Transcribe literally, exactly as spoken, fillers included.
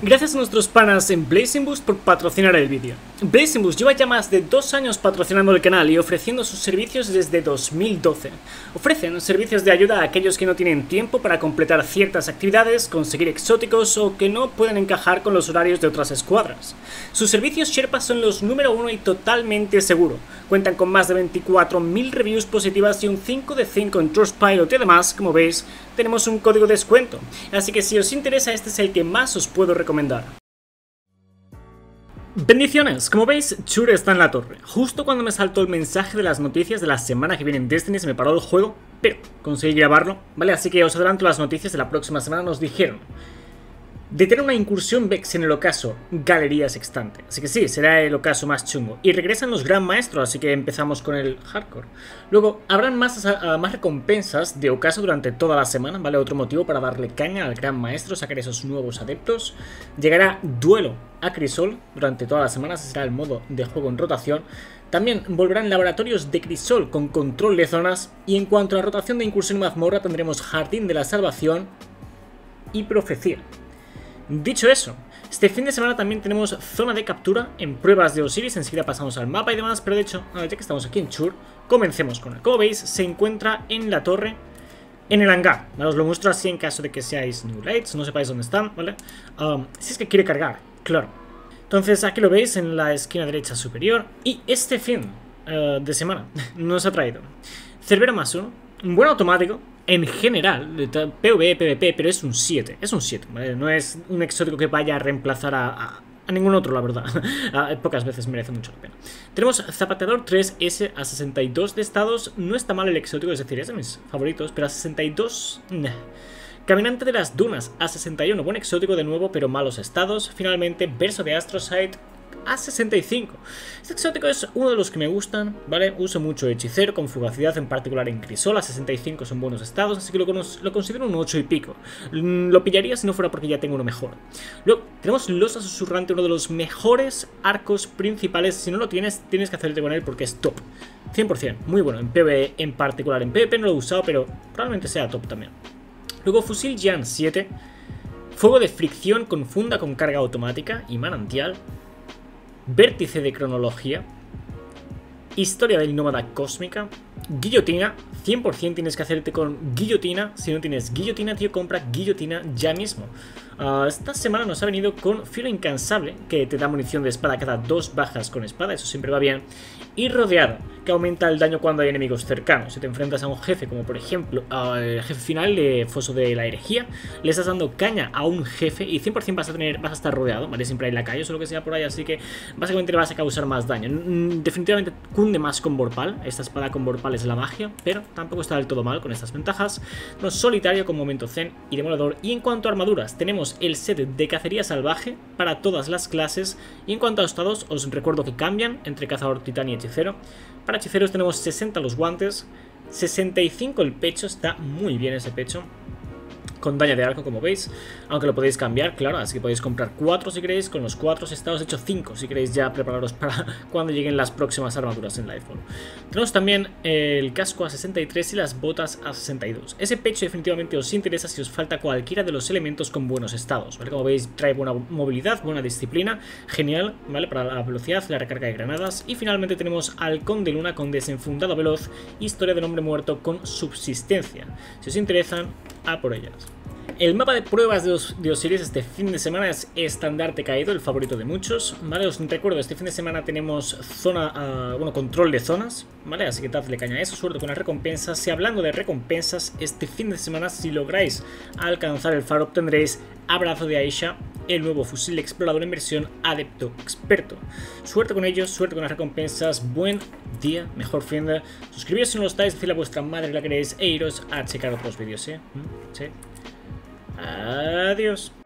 Gracias a nuestros panas en Blazing Boost por patrocinar el vídeo. Blazing Boost lleva ya más de dos años patrocinando el canal y ofreciendo sus servicios desde dos mil doce. Ofrecen servicios de ayuda a aquellos que no tienen tiempo para completar ciertas actividades, conseguir exóticos o que no pueden encajar con los horarios de otras escuadras. Sus servicios Sherpa son los número uno y totalmente seguro. Cuentan con más de veinticuatro mil reviews positivas y un cinco de cinco en Trustpilot y además, como veis, tenemos un código de descuento. Así que si os interesa, este es el que más os puedo recomendar. Bendiciones, como veis, Chur está en la torre. Justo cuando me saltó el mensaje de las noticias de la semana que viene en Destiny se me paró el juego, pero conseguí grabarlo, ¿vale? Así que os adelanto las noticias de la próxima semana. Nos dijeron de tener una incursión Vex en el ocaso Galería Sextante. Así que sí, será el ocaso más chungo. Y regresan los Gran Maestros, así que empezamos con el hardcore. Luego, habrán más, uh, más recompensas de ocaso durante toda la semana, ¿vale? Otro motivo para darle caña al Gran Maestro, sacar esos nuevos adeptos. Llegará duelo a Crisol durante toda la semana, ese será el modo de juego en rotación. También volverán laboratorios de Crisol con control de zonas. Y en cuanto a la rotación de incursión y mazmorra, tendremos Jardín de la Salvación y Profecía. Dicho eso, este fin de semana también tenemos zona de captura en pruebas de Osiris. Enseguida pasamos al mapa y demás, pero de hecho, ya que estamos aquí en Chur, comencemos con él. Como veis, se encuentra en la torre, en el hangar, ¿vale? Os lo muestro así en caso de que seáis New Lights, no sepáis dónde están, ¿vale? Um, si es que quiere cargar, claro. Entonces aquí lo veis en la esquina derecha superior. Y este fin uh, de semana nos ha traído Cerbero más uno, un buen automático. En general, PvE, PvP, pero es un siete, es un siete, ¿vale? No es un exótico que vaya a reemplazar a, a, a ningún otro, la verdad. Pocas veces merece mucho la pena. Tenemos Zapateador tres S a sesenta y dos de estados, no está mal el exótico, es decir, es de mis favoritos, pero a sesenta y dos... Nah. Caminante de las Dunas a sesenta y uno, buen exótico de nuevo, pero malos estados. Finalmente, Verso de Astrosite a sesenta y cinco. Este exótico es uno de los que me gustan, ¿vale? Uso mucho hechicero con fugacidad, en particular en Crisol. A sesenta y cinco son buenos estados, así que lo, lo considero un ocho y pico. Lo pillaría si no fuera porque ya tengo uno mejor. Luego tenemos Losa Susurrante, uno de los mejores arcos principales. Si no lo tienes, tienes que hacerte con él porque es top. cien por cien, muy bueno en PvE, en particular en PvP no lo he usado, pero probablemente sea top también. Luego Fusil Jan siete, Fuego de Fricción con funda con carga automática y manantial. Vértice de Cronología, Historia del Nómada Cósmica, Guillotina, cien por cien tienes que hacerte con Guillotina. Si no tienes Guillotina, tío, compra Guillotina ya mismo. Uh, esta semana nos ha venido con Filo Incansable, que te da munición de espada cada dos bajas con espada, eso siempre va bien. Y Rodeado, que aumenta el daño cuando hay enemigos cercanos. Si te enfrentas a un jefe, como por ejemplo uh, el jefe final de Foso de la Herejía, le estás dando caña a un jefe y cien por cien vas a tener, vas a estar rodeado, ¿vale? Siempre hay lacayos o lo que sea por ahí, así que básicamente le vas a causar más daño. Definitivamente cunde más con Vorpal, esta espada con Vorpal es la magia, pero tampoco está del todo mal con estas ventajas. No, Solitario con Momento Zen y Demoledor. Y en cuanto a armaduras, tenemos el set de Cacería Salvaje para todas las clases. Y en cuanto a estados, os recuerdo que cambian entre Cazador, Titán y Hechicero. Para hechiceros tenemos sesenta los guantes, sesenta y cinco el pecho, está muy bien ese pecho, con daño de arco, como veis, aunque lo podéis cambiar, claro, así que podéis comprar cuatro si queréis, con los cuatro estados, hecho cinco si queréis ya prepararos para cuando lleguen las próximas armaduras en Lightfall. Tenemos también el casco a sesenta y tres y las botas a sesenta y dos. Ese pecho definitivamente os interesa si os falta cualquiera de los elementos con buenos estados, ¿vale? Como veis, trae buena movilidad, buena disciplina, genial, ¿vale? Para la velocidad, la recarga de granadas. Y finalmente tenemos Halcón de Luna con desenfundado veloz, Historia del Hombre Muerto con subsistencia. Si os interesan, a por ellas. El mapa de pruebas de, Os de Osiris este fin de semana es Estandarte Caído, el favorito de muchos, ¿vale? Os recuerdo, este fin de semana tenemos zona, uh, bueno, control de zonas, ¿vale? Así que dadle caña a eso, suerte con las recompensas. Y hablando de recompensas, este fin de semana, si lográis alcanzar el faro, obtendréis Abrazo de Aisha, el nuevo fusil explorador en versión Adepto Experto. Suerte con ellos, suerte con las recompensas, buen día, mejor fin de... Suscribiros si no lo estáis, decirle a vuestra madre que la queréis e iros a checar otros vídeos, ¿eh? ¿Sí? Adiós.